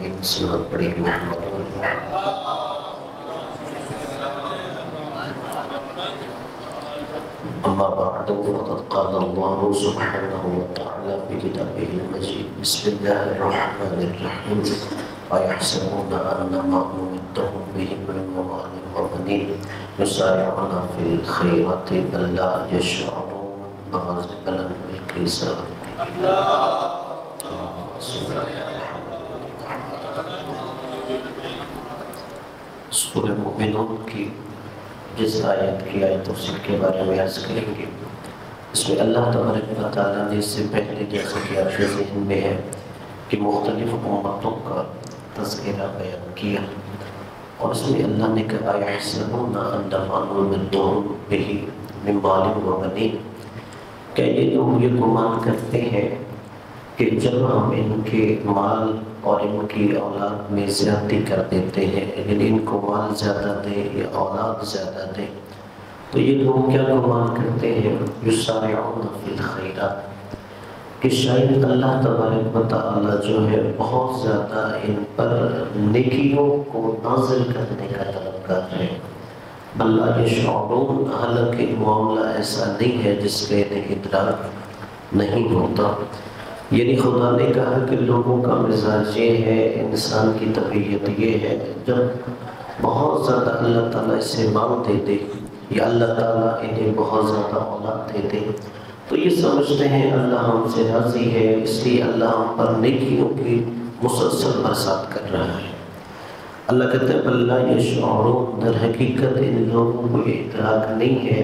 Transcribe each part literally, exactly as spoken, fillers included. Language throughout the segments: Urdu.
الرحیم سورۃ پڑھی اما بعد فقد قال الله سبحانه وتعالى في كتابه المجيد بسم الله الرحمن الرحيم أيحسبون أن ما نمدهم به من مال وبنين يسارعون في الخيرات بل لا يشعرون غازبا بالكيسر سورہ مومنون کی جس آیت کی آیت تفسیر کے بارے میں عرض کریں گے، اس میں اللہ تبارک و تعالیٰ نے اس سے پہلے جیسا کہ آپ کے ذہن میں ہے کہ مختلف امتوں کا تذکرہ بیان کیا، اور اس میں اللہ نے کہا یحسبون ان ما نمدهم به من مال وبنین، کہ یہ لوگ یہ گمان کرتے ہیں کہ جب ہم ان کے مال اور ان کی اولاد میں زیادتی کر دیتے ہیں، یعنی ان کو مال زیادہ دیں یا اولاد زیادہ دیں، تو یہ لوگ کیا گمان کرتے ہیں یسارعون فی الخیرات، کہ شاید اللہ تبارک و تعالیٰ جو ہے بہت زیادہ ان پر نیکیوں کو نازل کرنے کا طلبگار ہے، بل لا یشعرون، حالانکہ معاملہ ایسا نہیں ہے جس کے انہیں ادراک نہیں ہوتا۔ یعنی خدا نے کہا کہ لوگوں کا مزاج یہ ہے، انسان کی طبیعت یہ ہے، جب بہت زیادہ اللہ تعالیٰ اسے مال دے دے یا اللہ تعالیٰ انہیں بہت زیادہ اولاد دے دے تو یہ سمجھتے ہیں اللہ ہم سے راضی ہے، اس لیے اللہ ہم پر نیکیوں کی مسلسل برسات کر رہا ہے۔ اللہ کہتے ہیں بل لا یشعرون، در حقیقت ان لوگوں کو یہ ادراک نہیں ہے،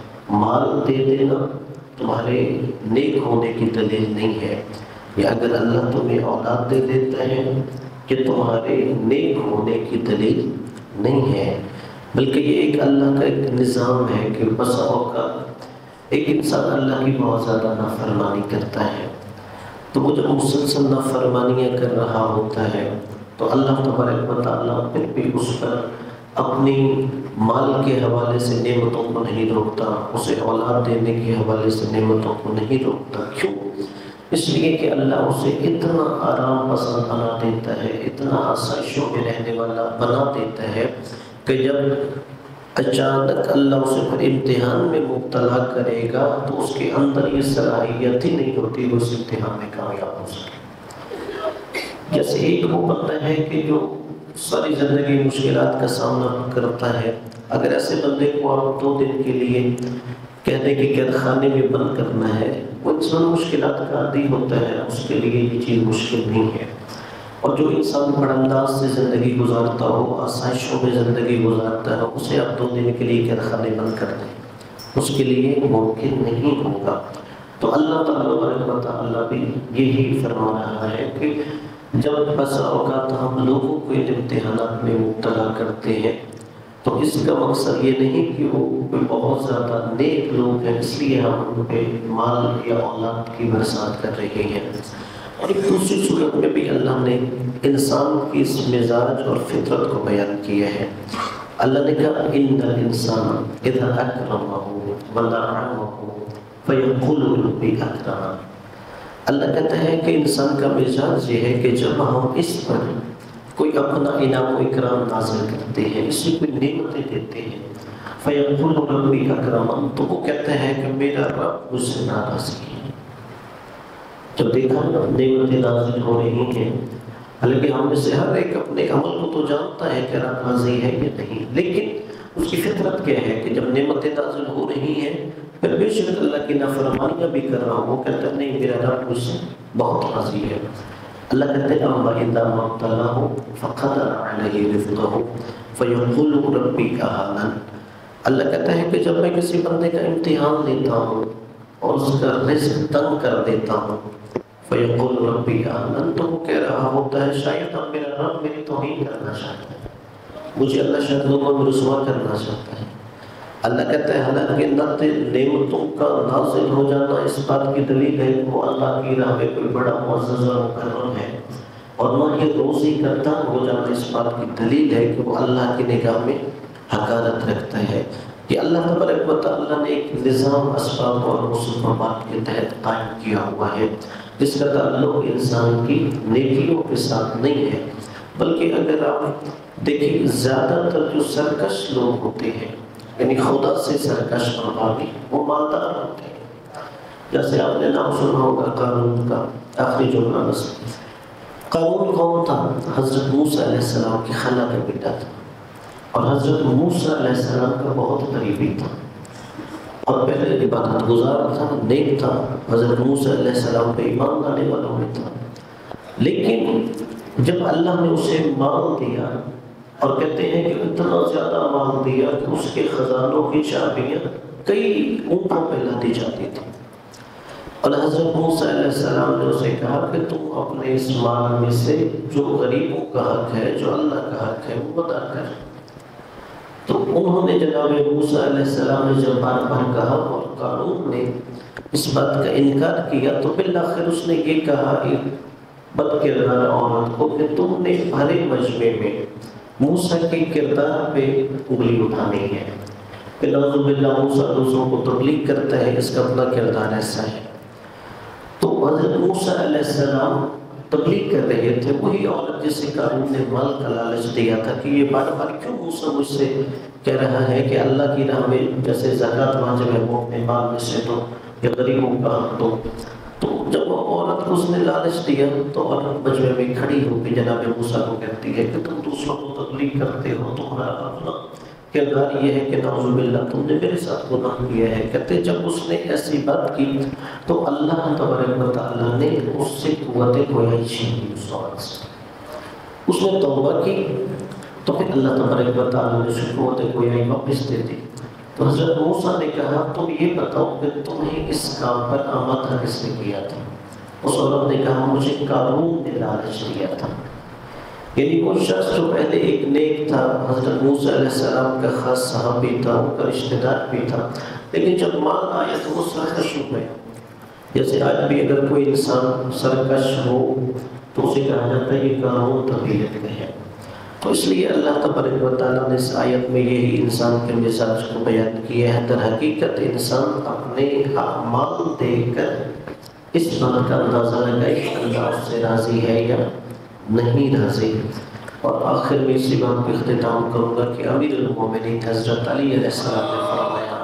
مال دے دینا تمہارے نیک ہونے کی دلیل نہیں ہے، یا اگر اللہ تمہیں اولاد دے دیتا ہے کہ تمہارے نیک ہونے کی دلیل نہیں ہے، بلکہ یہ ایک اللہ کا ایک نظام ہے کہ بس اوقات ایک انسان اللہ کی بہت زیادہ نافرمانی کرتا ہے، تو وہ جب مسلسل نافرمانیاں کر رہا ہوتا ہے تو اللہ تبارک و تعالیٰ پھر بھی اس پر اپنی مال کے حوالے سے نعمتوں کو نہیں روکتا، اسے اولاد دینے کے حوالے سے نعمتوں کو نہیں روکتا۔ کیوں؟ اس لیے کہ اللہ اسے اتنا آرام پسند بنا دیتا ہے، اتنا آسائشوں میں رہنے والا بنا دیتا ہے کہ جب اچانک اللہ اسے پھر امتحان میں مبتلا کرے گا تو اس کے اندر یہ صلاحیت ہی نہیں ہوتی وہ اس امتحان میں کامیاب ہو سکے۔ جیسے ایک وہ بندہ ہے کہ جو ساری زندگی مشکلات کا سامنا کرتا ہے، اگر ایسے بندے کو آپ دو دن کے لیے کہہ دیں کہ قید خانے میں بند کرنا ہے، وہ انسان مشکلات کا عادی ہوتا ہے، اس کے لیے یہ چیز مشکل نہیں ہے۔ اور جو انسان بڑا انداز سے زندگی گزارتا ہو، آسائشوں میں زندگی گزارتا ہے، اسے آپ دو دن کے لیے قید خانے بند کر دیں، اس کے لیے ممکن نہیں ہوگا۔ تو اللہ تعالیٰ بھی یہی فرما رہا ہے کہ جب بس اوقات ہم لوگوں کو ان امتحانات میں مبتلا کرتے ہیں تو اس کا مقصد یہ نہیں کہ وہ کوئی بہت زیادہ نیک لوگ ہیں اس لیے ہم ان پہ مال یا اولاد کی برسات کر رہے ہیں۔ اور ایک دوسری صورت میں بھی اللہ نے انسان کی اس مزاج اور فطرت کو بیان کیا ہے۔ اللہ نے کہا ان الانسان اذا اکرمہ ونعمہ فیقول ربی اکرمن، اللہ کہتا ہے کہ انسان کا مزاج یہ ہے کہ جب ہم اس پر کوئی اپنا انعام و اکرام نازل کرتے ہیں، اسے کوئی نعمتیں دیتے ہیں، فیقول ربی اکرمن، تو وہ کہتا ہے کہ میرا رب مجھ سے ناراض ہے۔ جب دیکھا نعمتیں نازل ہو رہی ہیں، حالانکہ ہم میں سے ہر ایک اپنے عمل کو تو جانتا ہے کہ رب راضی ہے یا نہیں، لیکن اس کی فطرت کیا ہے کہ جب نعمتیں نازل ہو رہی ہیں پھر بے شک اللہ کی نافرمانیاں بھی کر رہا ہوں، وہ کہتا ہے نہیں میرا رب مجھ سے بہت راضی ہے۔ اللہ کہتے ہیں اما اذا ما ابتلاه فقدر علیہ رزقہ فیقول ربی اہانن، اللہ کہتا ہے کہ جب میں کسی بندے کا امتحان لیتا ہوں اور اس کا رزق تنگ کر دیتا ہوں، فیقول ربی اہانن، تو وہ کہہ رہا ہوتا ہے شاید اب میرا رب میری توہین کرنا چاہتا ہے، مجھے اللہ شاید لوگوں میں رسوا کرنا چاہتا ہے۔ اللہ کہتا ہے حالانکہ نعمتوں کا نازل ہو جانا اس بات کی دلیل ہے کہ وہ اللہ کی راہ میں کوئی بڑا معزز اور مکرم ہے، اور نہ یہ روزی کا تنگ ہو جانا اس بات کی دلیل ہے کہ وہ اللہ کی نگاہ میں حقارت رکھتا ہے۔ کہ اللہ تبارک و تعالیٰ نے ایک نظام اسباب اور مسببات کے تحت قائم کیا ہوا ہے جس کا تعلق انسان کی نیکیوں کے ساتھ نہیں ہے، بلکہ اگر آپ دیکھیں زیادہ تر جو سرکش لوگ ہوتے ہیں، یعنی خدا سے سرکش اور باغی، وہ مالدار ہوتے ہیں۔ جیسے آپ نے نام سنا ہوگا قارون کا، آخری جملہ بس۔ قارون کون تھا؟ حضرت موسیٰ علیہ السلام کی خالہ کا بیٹا تھا، اور حضرت موسیٰ علیہ السلام کا بہت قریبی تھا، اور پہلے عبادت گزار تھا، نیک تھا، حضرت موسیٰ علیہ السلام پہ ایمان لانے والوں میں تھا۔ لیکن جب اللہ نے اسے مال دیا، اور کہتے ہیں کہ اتنا زیادہ مال دیا کہ اس کے خزانوں کی چابیاں کئی اونٹوں پہ لادی جاتی تھی، اور حضرت موسیٰ علیہ السلام نے اسے کہا کہ تم اپنے اس مال میں سے جو غریبوں کا حق ہے، جو اللہ کا حق ہے، وہ ادا کر۔ تو انہوں نے جناب موسیٰ علیہ السلام نے جب بار بار کہا اور قارون نے اس بات کا انکار کیا، تو بالآخر اس نے یہ کہا ایک بد کردار عورت کو کہ تم نے بھرے مجمع میں موسیٰ کے کردار پہ انگلی اٹھانی ہے، کہ نعوذ باللہ موسیٰ دوسروں کو تبلیغ کرتا ہے، اس کا اپنا کردار ایسا ہے۔ تو حضرت موسیٰ علیہ السلام تبلیغ کر رہے تھے، وہی عورت جسے قارون نے مال کا لالچ دیا تھا کہ یہ بار بار کیوں موسیٰ مجھ سے کہہ رہا ہے کہ اللہ کی راہ میں جیسے زکوٰۃ واجب ہے وہ اپنے مال میں سے دو یا غریبوں کا حق دو۔ تو جب وہ عورت کو اس نے لالچ دیا تو عورت مجمع میں کھڑی ہو کے جناب موسیٰ کو کہتی ہے کہ تم دوسروں کو تبلیغ کرتے ہو، تمہارا اپنا کردار یہ ہے کہ نعوذ باللہ تم نے میرے ساتھ گناہ کیا ہے۔ کہتے جب اس نے ایسی بات کی تو اللہ تبارک و تعالیٰ نے اس سے قوت گویائی چھین لی، اس عورت سے۔ اس نے توبہ کی تو پھر اللہ تبارک و تعالیٰ نے اسے قوت گویائی واپس دے دی۔ تو حضرت موسیٰ نے کہا تم یہ بتاؤ کہ تمہیں اس کام پر آمادہ کس نے کیا تھا؟ اس عورت نے کہا مجھے قارون نے لالچ دیا تھا۔ یعنی وہ شخص جو پہلے ایک نیک تھا، حضرت موسیٰ علیہ السلام کا خاص صحابی تھا، ان کا رشتہ دار بھی تھا، لیکن جب مال آیا تو وہ سرکش ہو گیا۔ جیسے آج بھی اگر کوئی انسان سرکش ہو تو اسے کہا جاتا ہے یہ قارون طبیعت کا ہے۔ تو اس لیے اللہ تبارک و تعالیٰ نے اس آیت میں یہی انسان کے مزاج کو بیان کیا ہے۔ در حقیقت انسان اپنے اعمال دیکھ کر اس بات کا اندازہ لگائے کہ اللہ اس سے راضی ہے یا نہیں راضی۔ اور آخر میں اسی بات پہ اختتام کروں گا کہ امیر المومنین حضرت علی علیہ السلام نے فرمایا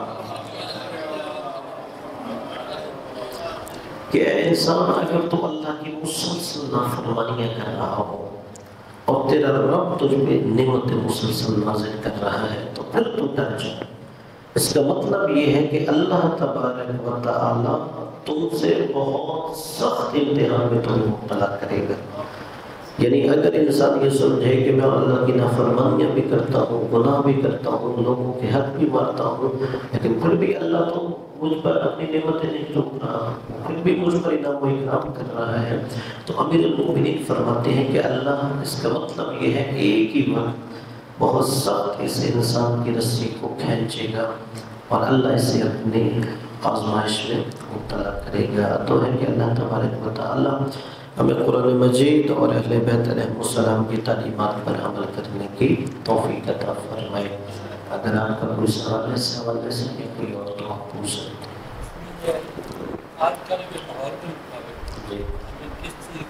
کہ اے انسان اگر تو اللہ کی مسلسل نافرمانیاں کر رہا ہو اور تیرا رب تجھ پہ نعمت مسلسل نازل کر رہا ہے تو پھر تو ڈر جا۔ اس کا مطلب یہ ہے کہ اللہ تبارک و تعالی تم سے بہت سخت امتحان میں تمہیں مبتلا کرے گا۔ یعنی اگر انسان یہ سمجھے کہ میں اللہ کی نافرمانیاں بھی کرتا ہوں، گناہ بھی کرتا ہوں، لوگوں کے حق بھی مارتا ہوں، لیکن پھر بھی اللہ تو مجھ پر اپنی نعمتیں نہیں ٹوک رہا، پھر بھی مجھ پر انعام و اکرام کر رہا ہے، تو امیر المومنین فرماتے ہیں کہ اللہ اس کا مطلب یہ ہے ایک ہی وقت بہت سخت اس انسان کی رسی کو کھینچے گا اور اللہ اسے اپنی آزمائش میں مبتلا کرے گا۔ تو ہے کہ اللہ تبارک و تعالی ہمیں قرآن مجید اور اہل بیت علیہ السلام کی تعلیمات پر عمل کرنے کی توفیق عطا فرمائے۔ اگر آپ کا کوئی سوال ہے اس حوالے سے کوئی اور تو آپ پوچھ سکتے ہیں۔ آج کل کے ماحول کے مطابق ہمیں کس چیز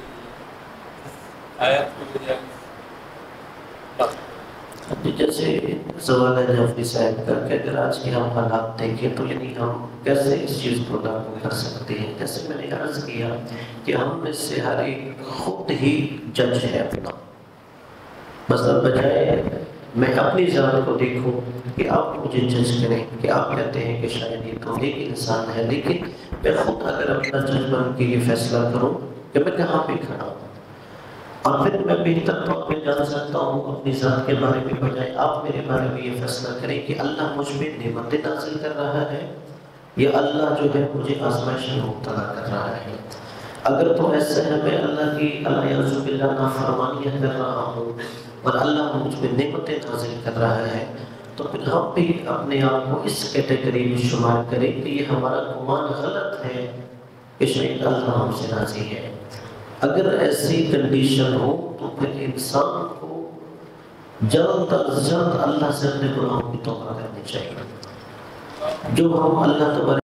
آیات کو لے جائیں؟ جیسے سوال ہے جعفری صاحب کا کہ اگر آج کے ہم حالات دیکھیں تو یعنی ہم کیسے اس چیز کو لاگو کر سکتے ہیں؟ جیسے میں نے عرض کیا کہ ہم میں سے ہر ایک خود ہی جج ہے اپنا، مثلا بجائے میں اپنی ذات کو دیکھوں کہ آپ مجھے جج کریں کہ آپ کہتے ہیں کہ شاید یہ تو ایک انسان ہے، لیکن میں خود اگر اپنا جج بن کے یہ فیصلہ کروں کہ میں کہاں پہ کھڑا ہوں، اور پھر میں بہتر طور پہ جان سکتا ہوں اپنی ذات کے بارے میں، بجائے آپ میرے بارے میں یہ فیصلہ کریں کہ اللہ مجھ پہ نعمتیں نازل کر رہا ہے یا اللہ جو ہے مجھے آزمائش میں مبتلا کر رہا ہے۔ اگر تو ایسا ہے میں اللہ کی الیاذ باللہ نافرمانیاں کر رہا ہوں اور اللہ مجھ پہ نعمتیں نازل کر رہا ہے، تو پھر ہم بھی اپنے آپ کو اس کیٹیگری میں شمار کریں کہ یہ ہمارا گمان غلط ہے کہ شاید اللہ ہم سے راضی ہے۔ اگر ایسی کنڈیشن ہو تو پھر انسان کو جلد از جلد اللہ سے اپنے گناہوں کی توبہ کرنی چاہیے۔ جو ہم اللہ تبارک